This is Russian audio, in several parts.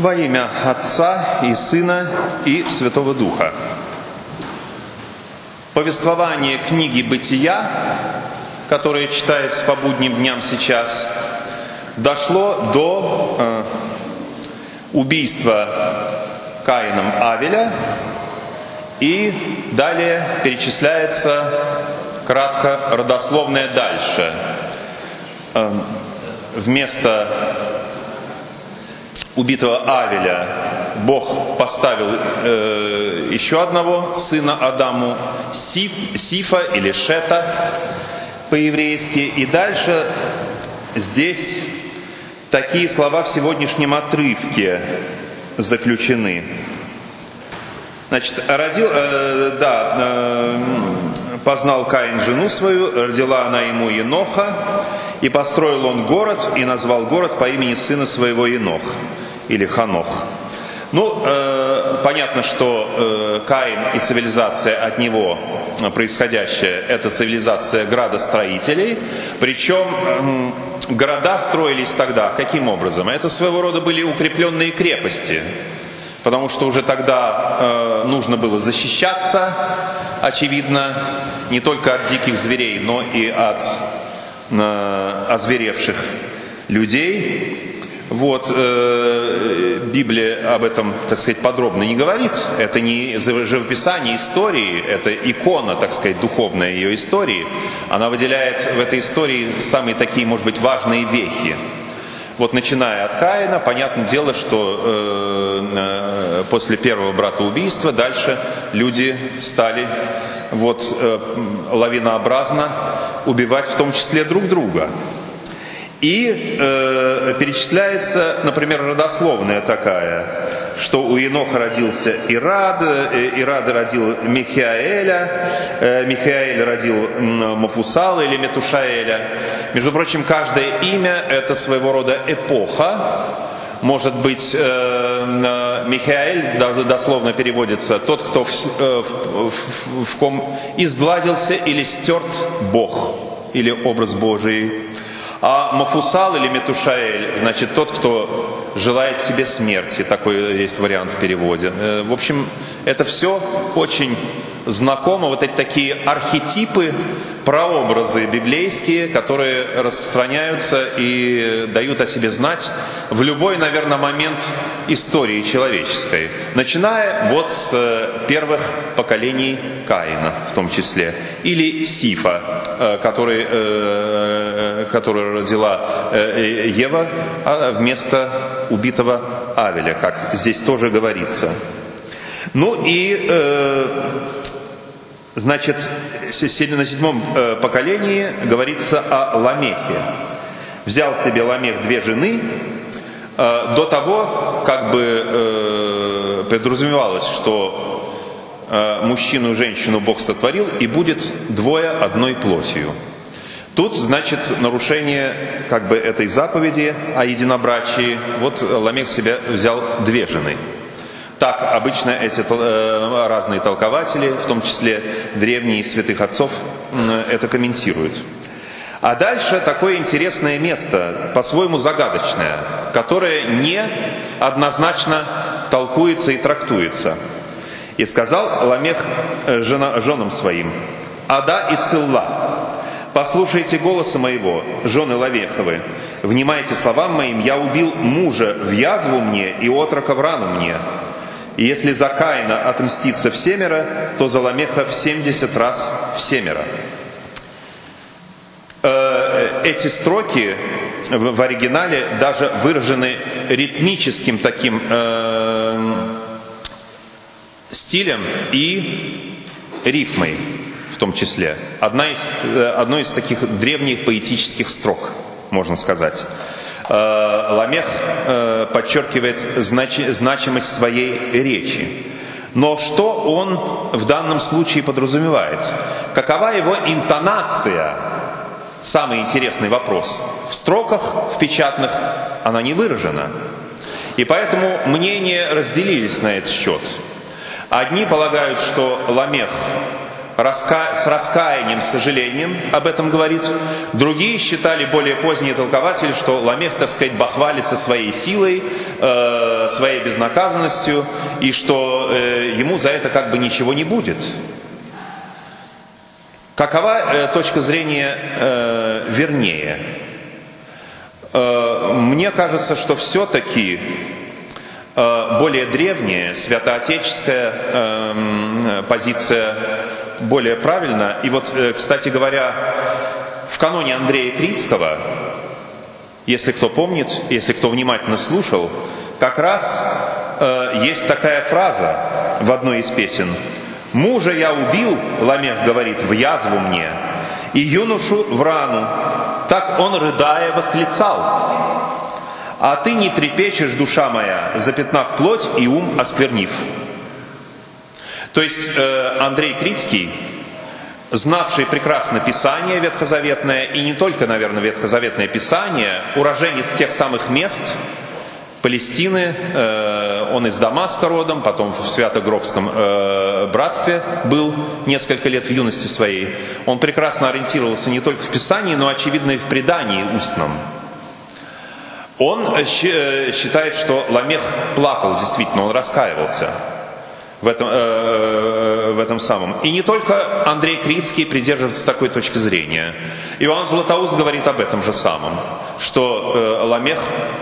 Во имя Отца и Сына и Святого Духа. Повествование книги «Бытия», которое читается по будним дням сейчас, дошло до убийства Каином Авеля, и далее перечисляется кратко родословное дальше. Вместо убитого Авеля Бог поставил еще одного сына Адаму, Сифа или Шета по-еврейски. И дальше здесь такие слова в сегодняшнем отрывке заключены. Значит, познал Каин жену свою, родила она ему Еноха, и построил он город, и назвал город по имени сына своего Енох, или Ханох. Понятно, что Каин и цивилизация от него происходящая, это цивилизация градостроителей, причем города строились тогда каким образом? Это своего рода были укрепленные крепости, потому что уже тогда нужно было защищаться, очевидно, не только от диких зверей, но и от озверевших людей. Библия об этом, так сказать, подробно не говорит. Это не живописание истории, это икона, так сказать, духовная ее истории. Она выделяет в этой истории самые такие, может быть, важные вехи. Начиная от Каина, понятное дело, что после первого братоубийства дальше люди стали лавинообразно убивать в том числе друг друга. И перечисляется, например, родословная такая, что у Еноха родился Ирад, Ирад родил Михаэля, Михаэль родил Мафусала или Метушаэля. Между прочим, каждое имя – это своего рода эпоха. Может быть, Михаэль даже дословно переводится «тот, кто в ком изгладился или стерт Бог» или образ Божий. А Мафусал или Метушаэль, значит, тот, кто желает себе смерти. Такой есть вариант в переводе. В общем, это все очень знакомо. Эти такие архетипы, прообразы библейские, которые распространяются и дают о себе знать в любой, наверное, момент истории человеческой. Начиная с первых поколений Каина, в том числе. Или Сифа, который родила Ева вместо убитого Авеля, как здесь тоже говорится. Значит, на седьмом поколении говорится о Ламехе. Взял себе Ламех две жены. До того подразумевалось, что мужчину и женщину Бог сотворил, и будет двое одной плотью. Тут, значит, нарушение этой заповеди о единобрачии. Ламех себе взял две жены. Так обычно эти разные толкователи, в том числе древние святых отцов, это комментируют. А дальше такое интересное место, по-своему загадочное, которое не однозначно толкуется и трактуется. «И сказал Ламех женам своим: Ада и Цилла, послушайте голоса моего, жены Ламеховы, внимайте словам моим, я убил мужа в язву мне и отрока в рану мне. И если за Каина отмстится всемеро, то за Ламеха в 70 раз всемеро». Эти строки в оригинале даже выражены ритмическим таким стилем и рифмой в том числе. Одной из таких древних поэтических строк, можно сказать. Ламех подчеркивает значимость своей речи. Но что он в данном случае подразумевает? Какова его интонация? Самый интересный вопрос. В строках, в печатных, она не выражена. И поэтому мнения разделились на этот счет. Одни полагают, что Ламех с раскаянием, с сожалением об этом говорит. Другие считали, более поздние толкователи, что Ламех, так сказать, бахвалится своей силой, своей безнаказанностью, и что ему за это как бы ничего не будет. Какова точка зрения вернее? Мне кажется, что все-таки более древняя, святоотеческая позиция более правильна. И вот, кстати говоря, в каноне Андрея Критского, если кто помнит, если кто внимательно слушал, как раз есть такая фраза в одной из песен: «Мужа я убил, Ламех говорит, в язву мне, и юношу в рану, так он, рыдая, восклицал. А ты не трепещешь, душа моя, запятнав плоть и ум осквернив». То есть Андрей Критский, знавший прекрасно Писание ветхозаветное, и не только, наверное, ветхозаветное Писание, уроженец тех самых мест Палестины, он из Дамаска родом, потом в Свято-Гробском братстве был несколько лет в юности своей. Он прекрасно ориентировался не только в Писании, но, очевидно, и в предании устном. Он считает, что Ламех плакал, действительно, он раскаивался в этом самом. И не только Андрей Критский придерживается такой точки зрения. Иоанн Златоуст говорит об этом же самом, что Ламех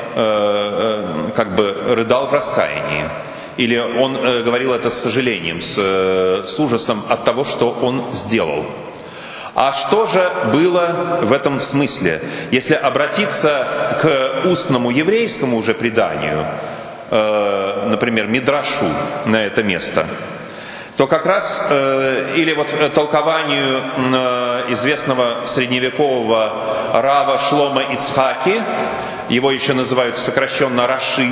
как бы рыдал в раскаянии. Или он говорил это с сожалением, с ужасом от того, что он сделал. А что же было в этом смысле? Если обратиться к устному еврейскому уже преданию, например, Мидрашу на это место, то как раз, или вот толкованию известного средневекового рава Шломо Ицхаки, его еще называют сокращенно Раши,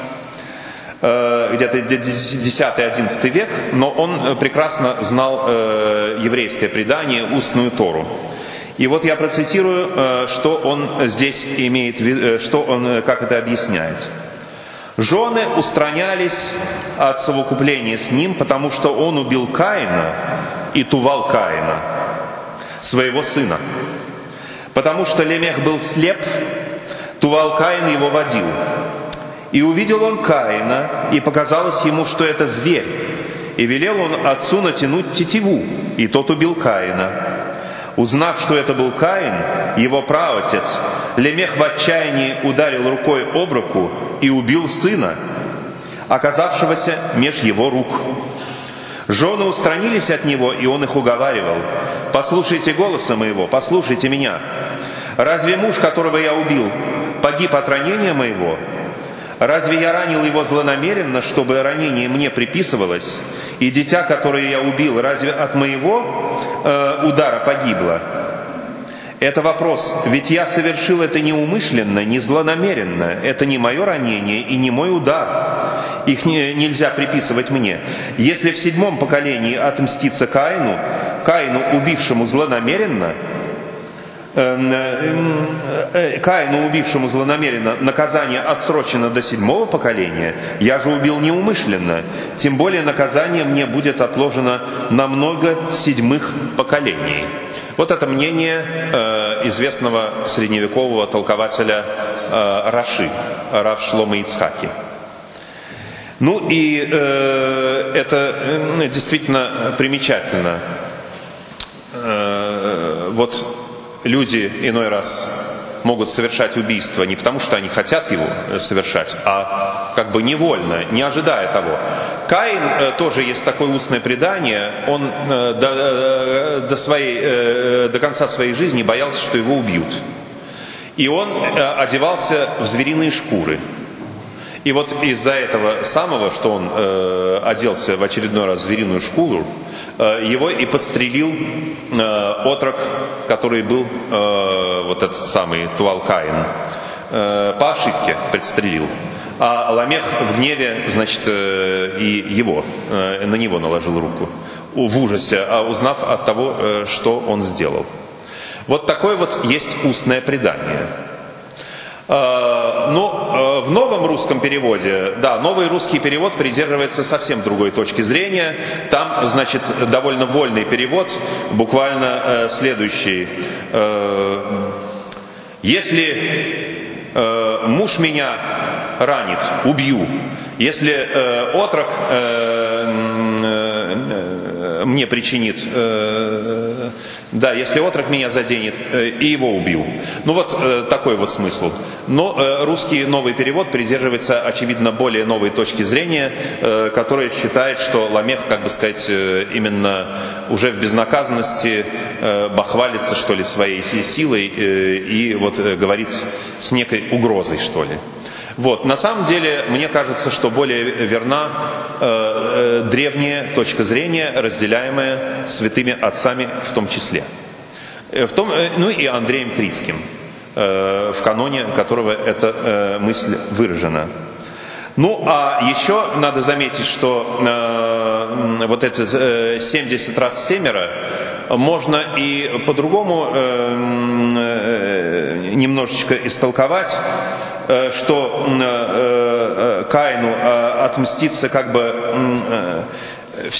где-то 10-11 век, но он прекрасно знал еврейское предание, устную Тору. И вот я процитирую, что он здесь имеет, что он, как это объясняет. «Жены устранялись от совокупления с ним, потому что он убил Каина и Тувал Каина, своего сына. Потому что Лемех был слеп, Тувал Каин его водил. И увидел он Каина, и показалось ему, что это зверь. И велел он отцу натянуть тетиву, и тот убил Каина. Узнав, что это был Каин, его праотец, Лемех в отчаянии ударил рукой об руку и убил сына, оказавшегося меж его рук. Жены устранились от него, и он их уговаривал: «Послушайте голоса моего, послушайте меня. Разве муж, которого я убил, погиб от ранения моего? Разве я ранил его злонамеренно, чтобы ранение мне приписывалось? И дитя, которое я убил, разве от моего удара погибло? Это вопрос, ведь я совершил это неумышленно, не злонамеренно. Это не мое ранение и не мой удар. Их нельзя приписывать мне. Если в 7-м поколении отмститься Каину, убившему злонамеренно, наказание отсрочено до 7-го поколения, я же убил неумышленно, тем более наказание мне будет отложено на много 7-х поколений». Вот это мнение известного средневекового толкователя Раши, Рав Шломо Ицхаки. Ну и это действительно примечательно. Вот люди иной раз могут совершать убийство не потому, что они хотят его совершать, а как бы невольно, не ожидая того. Каин, тоже есть такое устное предание, он до конца своей жизни боялся, что его убьют. И он одевался в звериные шкуры. И вот из-за этого самого, что он оделся в очередной раз в звериную шкуру, его и подстрелил отрок, который был вот этот самый Тувал Каин. По ошибке подстрелил. А Ламех в гневе, значит, и на него наложил руку. В ужасе, узнав от того, что он сделал. Вот такое вот есть устное предание. Но в новом русском переводе, да, новый русский перевод придерживается совсем другой точки зрения. Там, значит, довольно вольный перевод, буквально следующий. «Если муж меня ранит, убью. Если отрок мне причинит, если отрок меня заденет, и его убью. Ну вот такой вот смысл. Но русский новый перевод придерживается, очевидно, более новой точки зрения, которая считает, что Ламех, как бы сказать, именно уже в безнаказанности бахвалится, что ли, своей силой и вот говорит с некой угрозой, что ли. Вот. На самом деле, мне кажется, что более верна древняя точка зрения, разделяемая святыми отцами в том числе. Ну и Андреем Критским, в каноне которого эта мысль выражена. Ну, а еще надо заметить, что вот это 70 раз семеро можно и по-другому немножечко истолковать, что Каину отмститься как бы в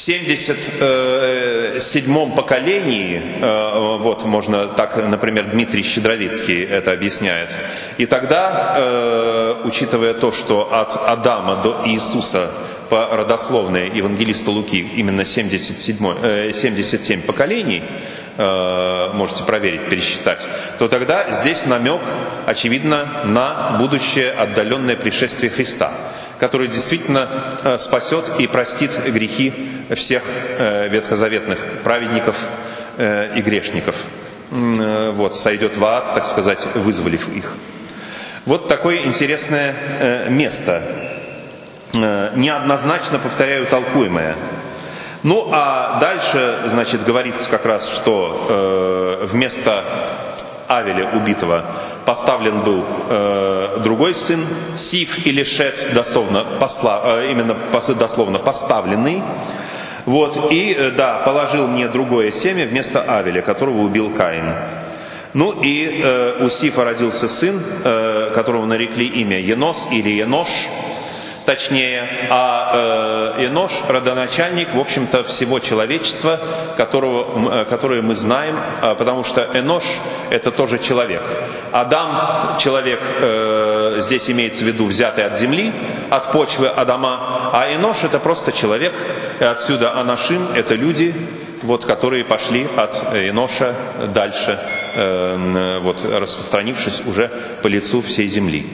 77-м поколении, вот можно так, например, Дмитрий Щедровицкий это объясняет. И тогда, учитывая то, что от Адама до Иисуса по родословной евангелиста Луки именно 77 поколений, можете проверить, пересчитать, то тогда здесь намек, очевидно, на будущее отдаленное пришествие Христа, который действительно спасет и простит грехи всех ветхозаветных праведников и грешников. Вот, сойдет в ад, так сказать, вызволив их. Вот такое интересное место, неоднозначно, повторяю, толкуемое. Ну, а дальше, значит, говорится как раз, что вместо Авеля убитого поставлен был другой сын, Сиф или Шет, дословно поставленный. Вот, и, да, положил мне другое семя вместо Авеля, которого убил Каин. Ну и у Сифа родился сын, которого нарекли имя Енос или Енош, точнее, а Енош – родоначальник, в общем-то, всего человечества, которое мы знаем, потому что Енош – это тоже человек. Адам – человек, здесь имеется в виду взятый от земли, от почвы Адама, а Енош – это просто человек, и отсюда Анашим – это люди, вот, которые пошли от Еноша дальше, вот, распространившись уже по лицу всей земли.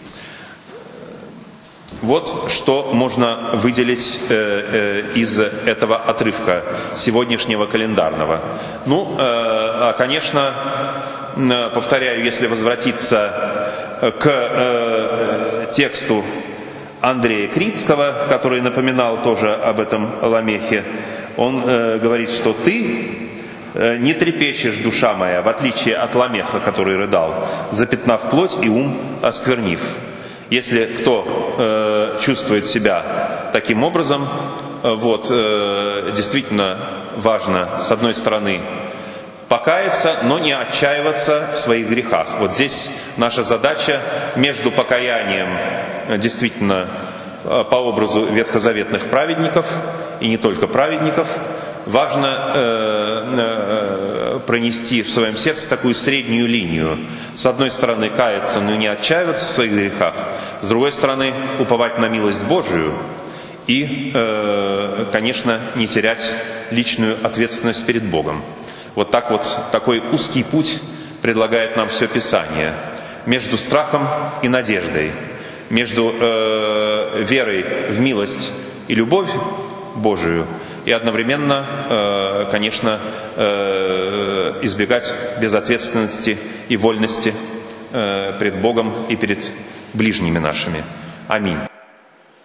Вот что можно выделить из этого отрывка сегодняшнего календарного. Ну, конечно, повторяю, если возвратиться к тексту Андрея Критского, который напоминал тоже об этом Ламехе, он говорит, что ты не трепещешь, душа моя, в отличие от Ламеха, который рыдал, запятнав плоть и ум осквернив. Если кто чувствует себя таким образом, вот, действительно важно, с одной стороны, покаяться, но не отчаиваться в своих грехах. Вот здесь наша задача между покаянием, действительно, по образу ветхозаветных праведников, и не только праведников, важно пронести в своем сердце такую среднюю линию. С одной стороны, каяться, но не отчаиваться в своих грехах. С другой стороны, уповать на милость Божию и, конечно, не терять личную ответственность перед Богом. Вот так вот, такой узкий путь предлагает нам все Писание. Между страхом и надеждой, между верой в милость и любовь Божию, и одновременно, конечно, избегать безответственности и вольности пред Богом и перед ближними нашими. Аминь.